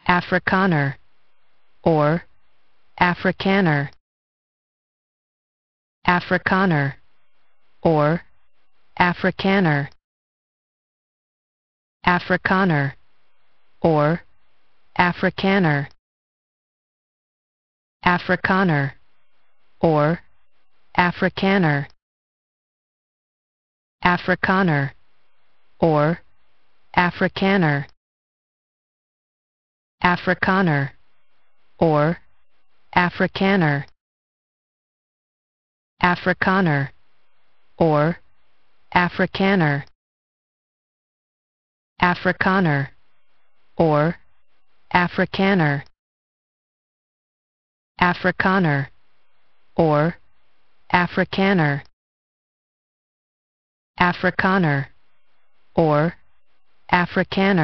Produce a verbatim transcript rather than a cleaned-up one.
afrikaner, or afrikaner, afrikaner, or afrikaner, afrikaner, or afrikaner, afrikaner, or afrikaner, afrikaner, or afrikaner, afrikaner, or afrikaner, afrikaner, or afrikaner, afrikaner, or afrikaner, afrikaner, or afrikaner, afrikaner, or afrikaner.